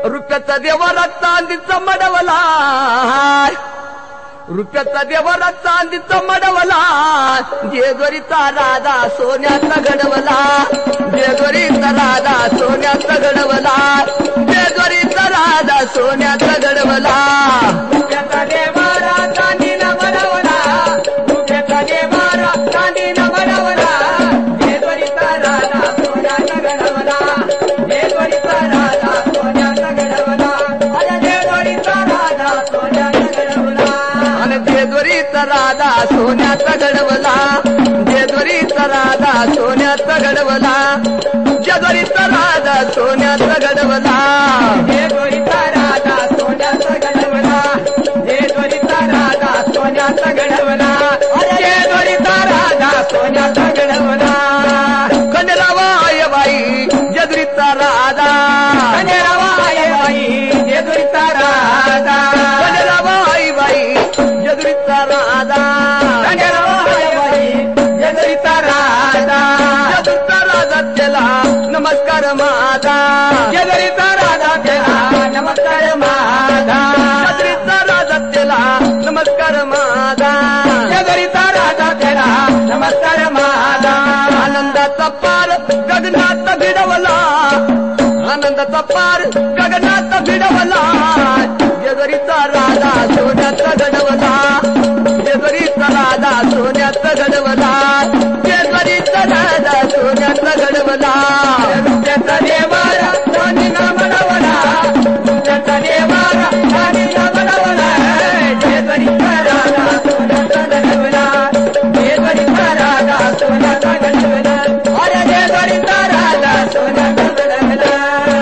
रुपयाचा देवारा चांदीचा मडवला, रुपयाचा देवारा चांदीचा मडवला, जेजुरीचा राजा सोन्याचा घडवला, जेजुरीचा राजा सोन्याचा घडवला, जेजुरीचा राजा सोन्याचा घडवला. रुपयाचा देवारा चांदीना मडवला, रुपयाचा देवारा चांदीना मडवला, जेजुरीचा राजा सोन्याचा घडवला, जेजुरीचा राजा सोन्याचा घडवला, जेजुरीचा राजा सोन्याचा घडवला, जेजुरीचा राजा सोन्याचा घडवला, जेजुरीचा राजा सोन्याचा घडवला, जेजुरीचा राजा सोन्याचा घडवला, जेजुरीचा राजा सोन्याचा घडवला, जेजुरीचा राजा सोन्याचा घडवला, जेजुरीचा राजा सोन्याचा घडवला. खंडेरावाय बाई जेजुरीचा राजा, खंडेरावाय बाई जेजुरीचा राजा, खंडेरावाय बाई जेजुरीचा राजा, खंडेरावाय बाई जेजुरीचा राजा, जेजुरीचा राजा त्याला नमस्कार माझा, जेजुरीचा राजा त्याला नमस्कार माझा, जेजुरीचा राजा त्याला नमस्कार माझा, जेजुरीचा राजा त्याला नमस्कार माझा. आनंदाचा पार गगनात भिडवला, आनंदाचा पार गगनात भिडवला, जेजुरीचा राजा सोन्याचा घडवला, जेजुरीचा राजा सोन्याचा घडवला, जेजुरीचा राजा सोन्याचा घडवला. रुपयाचा देवारा चांदीना मडवला, रुपयाचा देवारा चांदीना मडवला, जेजुरीचा राजा सोन्याचा घडवला, जेजुरीचा राजा सोन्याचा घडवला, अरे जेजुरीचा राजा सोन्याचा घडवला.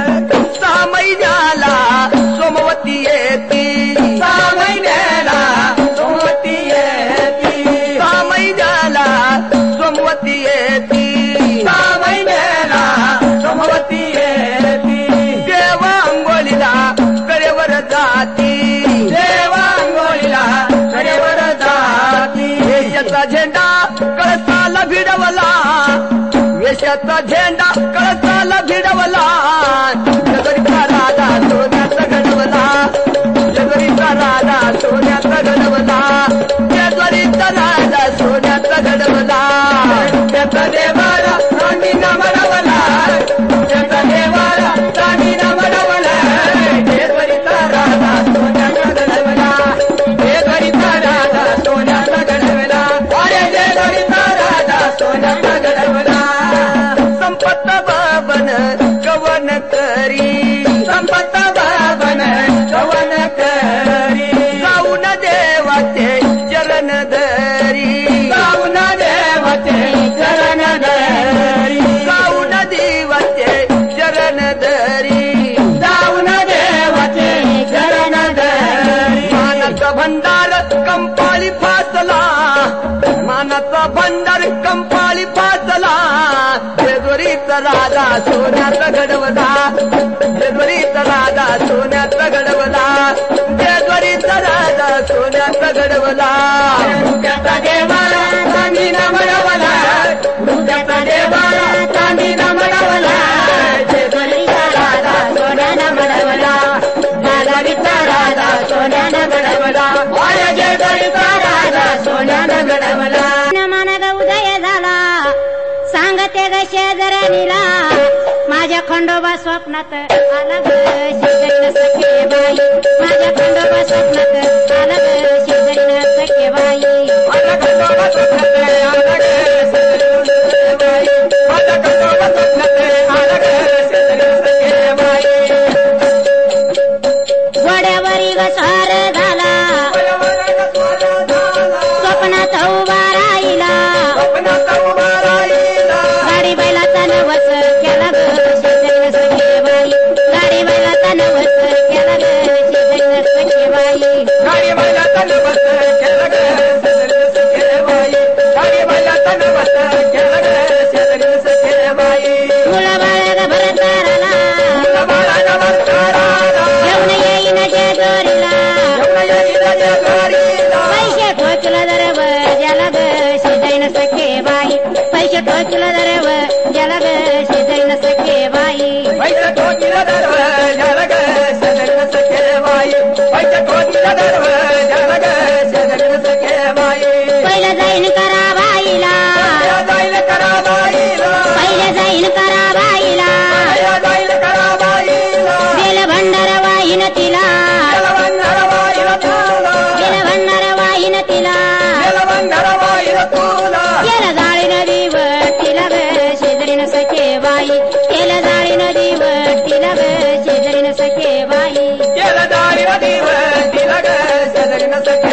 सहा महिन्याला सोमवती येती, सहा महिन्याला सोमवती येती, सहा महिन्याला सोमवती येती, सहा महिन्याला सोमवती येती. देवा अंघोळीला कडेवर जाती, देवा अंघोळीला कडेवर जाती. वेशाचा झेंडा कळसाला भिडवला, वेशाचा झेंडा कळसाला भिडवला, जेजुरीचा राजा सोन्याचा घडवला, जेजुरीचा राजा सोन्याचा घडवला, जेजुरीचा राजा सोन्याचा घडवला. त्याचा देवारा चांदीना मडवला, त्याचा देवारा चांदीना मडवला, जेजुरीचा राजा सोन्याचा घडवला, जेजुरीचा राजा सोन्याचा घडवला, अरे जेजुरीचा राजा सोन्याचा घडवला. संपत बाबन कवन करी, संपत बाबन कवन करी, जाऊन देवाचे चरण धरी, जाऊन देवाचे चरण धरी, जाऊन देवाचे चरण धरी, जाऊन देवाचे चरण धरी. मानाचा भंडार कंपाळी फासला, मानाचा भंडार कंपाळी फासला, जेजुरीचा राजा सोन्याचा घडवला, जेजुरीचा राजा सोन्याचा घडवला, जेजुरीचा राजा सोन्याचा घडवला. रुपयाचा देवारा चांदीना मडवला, रुपयाचा देवारा चांदीना मडवला, जेजुरीचा राजा सोन्यानं मडवला, जेजुरीचा राजा सोन्यानं घडवला, अरे जेजुरीचा राजा सोन्यानं घडवला. मनग उदय झाला सांगते ग शेजारणीला, माझ्या खंडोबा स्वप्नात आला ग शेजारीन सखे बाई, माझ्या खंडोबा स्वप्नात आला ग शेजारीन सखे बाई, माझ्या खंडोबा स्वप्नात आला ग शेजारीन सखे बाई, माझ्या खंडोबा स्वप्नात आला ग शेजारीन सखे बाई. घोड्यावरी ग स्वार झाला, स्वप्नात उभा राहिला, स्वप्नात उभा राहिला, गाडी बैलाचा नवस केला ग शेजारीन सखे बाई, गाडी बैलाचा नवस केला ग शेजारीन सखे बाई, गाडी बैलाचा नवस केला ग शेजारीन सखे बाई, गाडी बैलाचा नवस केला ग शेजारीन सखे बाई. मुला बाळा भरताराला, मुला बाळाला भरताराला, घेऊन येईन जेजुरीला, घेऊन येईन जेजुरीला, पैसे ठोचलं दरव ज्याला ग शेजारीन सखे बाई, पैसे ठोचलं दरव ज्याला ग शेजारीन सखे बाई, पैसे ठोचलं दरव ज्याला ग दर्व द्याला ग शेजारी सखे बाई पहिलं जाईन करा बाईला जाईल करा बाईला पहिलं जाईन करा बाईला जाईल करा बाईला बेल भंडार वाहीन तिला बेलवंदर बाईला तुला बेल भंडार वाहीन तिला बेलवंदर बाईला तुला केलं जाळी नदी वट्टीला ग शेजारीन सखे बाई केलं जाळी नदी वट्टीला ग शेजारीन सखे बाई केलं जाळी नदी वट्टीला ग शेजारीन सखे